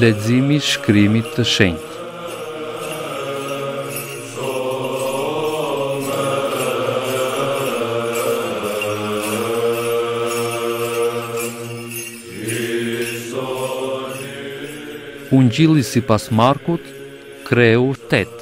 Leximi i shkrimit të shenjtë. Ungjilli sipas Markut, kreu 8.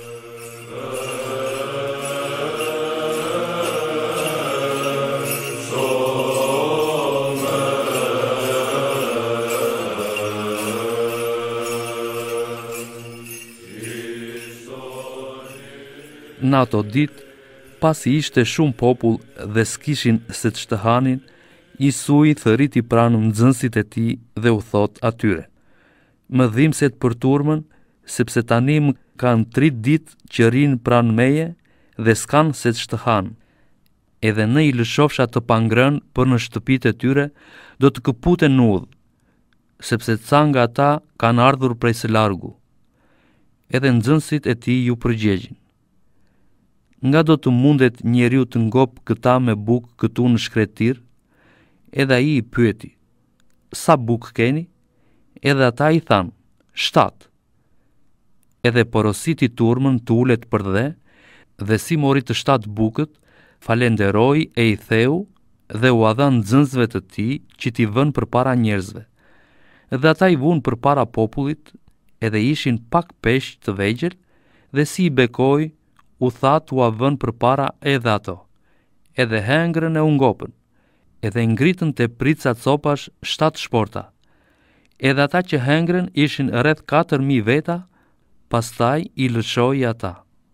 Në ato ditë, pasi ishte shumë popull dhe s'kishin se të shtëhanin, Isui thëriti pranë nxënësit e tij dhe u thot atyre: "Më dhimbset për turmën, sepse tani më kanë 3 ditë që rinë pranë meje dhe s'kan se të shtëhan. Edhe në i lëshofsha të pangrën për në shtëpitë e tyre, do të këputen në udhë, sepse ca nga ata kanë ardhur prej së largu." Edhe nxënësit e tij ju përgjigjën: "Nga do të mundet njeriu të ngop këta me bukë këtu në shkretir?" Edhe ai i pyeti: "Sa bukë keni?" Edhe ata i thanë: 7. Edhe porositi turmën të ulet për dhe si mori të 7 bukët, falenderoi e i theu dhe u dha nxënësve të tij që t'i vënë përpara njerëzve. Dhe ata i vunë përpara popullit, edhe ishin pak peshq të vegjël, dhe si i bekoi, u tha t'u vënë përpara edhe ato. Edhe hengrën e u ngopën, edhe ngritën te prica copash 7 shporta. Edhe ata që hengrën ishin rreth 4.000 veta, pastaj i lëshoi ata.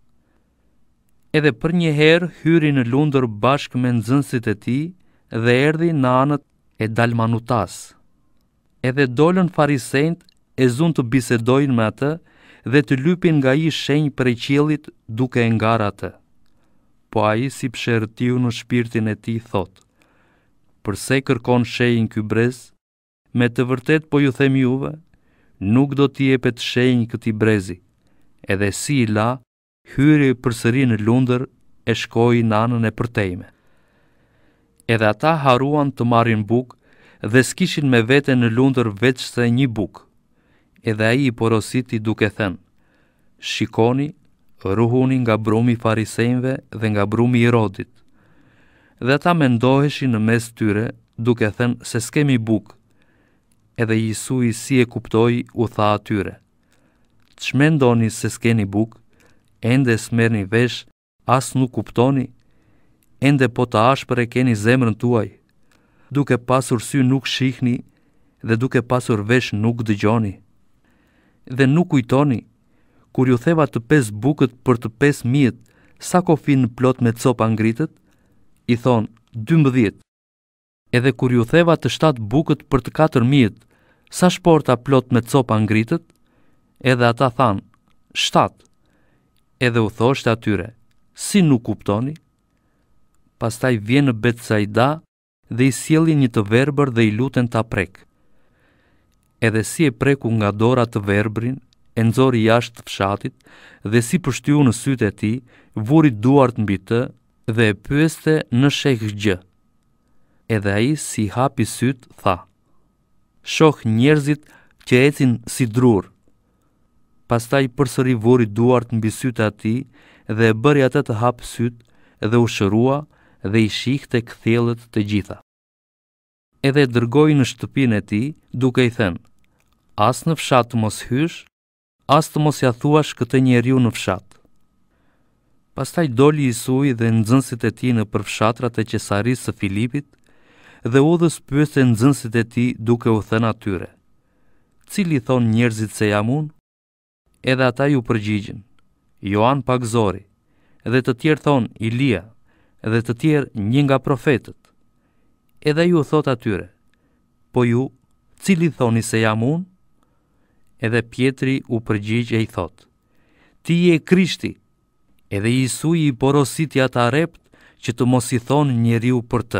Edhe për një herë hyri në lundër bashkë me nxënësit e tij dhe erdhi në anët e Dalmanutas. Edhe dolën farisejt e zun të bisedojnë me atë dhe të lypin nga i shenjë prej qiellit duke e ngarë atë. Po ai si pshertiu në shpirtin e tij thot: "Përse kërkon shenjë ky brez? Me të vërtet po ju them juve, nuk do t'i jepet shenjë këtij brezi." Edhe si i la, hyri përsëri në lundër e shkoi në anën e përtejme. Edhe ata haruan të marrin bukë dhe s'kishin me vete në lundër veç se një bukë. Edhe ai i porositi duke thënë: "Shikoni, ruhuni nga brumi i farisejve dhe nga brumi i Herodit." Dhe ata mendoheshin në mes tyre duke thënë se s'kemi bukë. Edhe Isui si e kuptoi, u tha atyre: "Ç'mendoni se s'keni bukë? Ende s'merrni vesh, as nuk kuptoni? Ende po të ashpër e keni zemrën tuaj? Duke pasur sy nuk shihni dhe duke pasur vesh nuk dëgjoni? Dhe nuk kujtoni, kur ju theva të 5 bukët për të 5.000, sa kofin plot me copa ngritët? I thonë 12. Edhe kur ju theva të 7 bukët për të 4.000, sa shporta plot me copa ngritët? Edhe ata thanë 7. Edhe u thoshte atyre: "Si nuk kuptoni?" Pastaj vjen në Betsaida dhe i sjelli një të verbër dhe i luten ta prek. Edhe si e preku nga dora të verbrin, e nxori jashtë fshatit dhe si pështyu në sytë e tij, vuri duart mbi të dhe e pyeste në sheh gjë. Edhe ai si hapi sytë tha: "Shoh njerëzit që ecin si drur." Pastaj përsëri vuri duart mbi sytë e tij dhe e bëri atë të hap sytë dhe u shërua dhe i shihte kthjellët të gjitha. Edhe dërgoi në shtëpinë e tij duke i thënë: "As në fshat të mos hysh, as të mos ja thuash këtë njeriu në fshat." Pastaj doli Isui dhe nxënësit e tij në përfshatrat e qesarisë së Filipit dhe udhës pyeste nxënësit e tij duke u thënë atyre: "Cili thon njerëzit se jam unë?" Edhe ata ju përgjigjen: "Joan Pagzori, dhe të tjerë thon Ilia, dhe të tjerë një nga profetët." Edhe ju thot atyre: "Po ju, cili thoni se jam unë?" Edhe Pietri u përgjigj e i thot: "Ti je Krishti." Edhe Isui i porositi ata rept që të mos i thonë njeriu për të.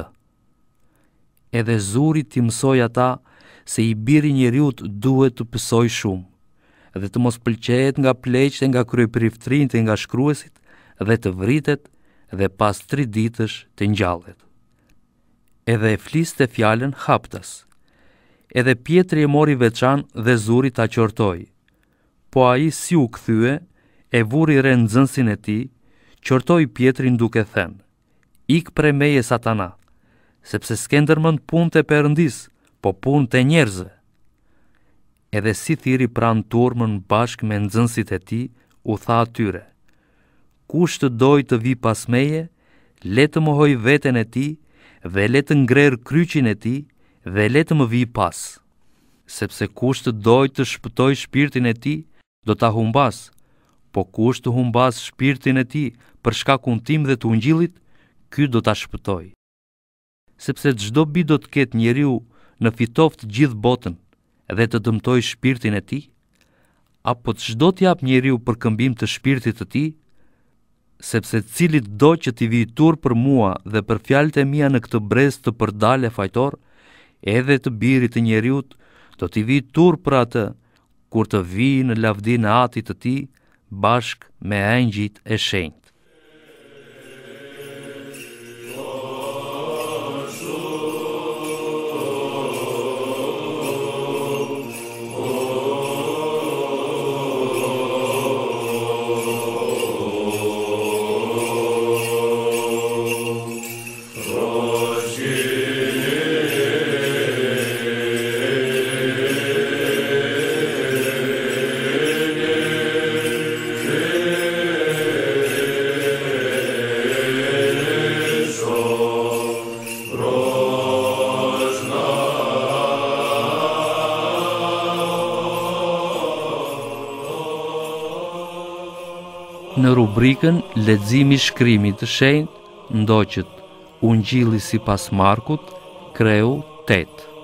Edhe zuri t'i mësoj ata se i biri njeriut duhet të pësoj shumë, dhe të mos pëlqejet nga pleqët e nga kryepëriftrinjt e nga shkruesit, dhe të vritet dhe pas 3 ditësh të ngjallet. Edhe e fliste fjalën haptas. edhe Pietri e mori veçan dhe zuri ta qortoi. Po ai si u kthye, e vuri re nxënësin e tij, qortoi Pietrin duke thënë: "Ik prej meje Satana, sepse s'ke ndërmend punët e Perëndis, po punët e njerëzve." Edhe si thiri pranë turmën bashkë me nxënësit e tij, u tha atyre: "Kush të doj të vi pas meje, le të mohoj veten e tij dhe le të ngrer kryqin e tij dhe le të më vi pas. Sepse kush të doj të shpëtoj shpirtin e tij, do ta humbas, po kush të humbas shpirtin e tij për shkakun tim dhe të Ungjillit, ky do ta shpëtoj. Sepse çdo bi do të ketë njeriu në fitoft gjithë botën dhe të dëmtoj shpirtin e tij, apo çdo t'jap njeriu për këmbim të shpirtit të tij, sepse cilit do që t'i vi tur për mua dhe për fjalët e mia në këtë brez të përdale fajtor, edhe të birit të njeriut do t'i vi tur për atë, kur të vi në lavdin e Atit të tij bashkë me engjëjt e shenjtë." Në rubrikën Leximi i shkrimit të shenjtë ndoqët Ungjilli sipas Markut, kreu 8.